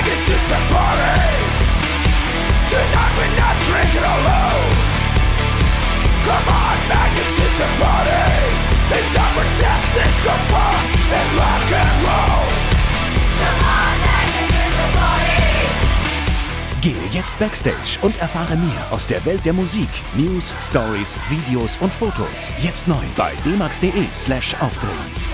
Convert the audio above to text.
maggots, it's a party. Tonight we're not drinking alone. Come on, maggots, it's a party. It's up for death, disco punk, and rock and roll. Come on, maggots, it's a party. Gehe jetzt Backstage und erfahre mehr aus der Welt der Musik, News, Stories, Videos und Fotos. Jetzt neu bei dmax.de/aufdrehen.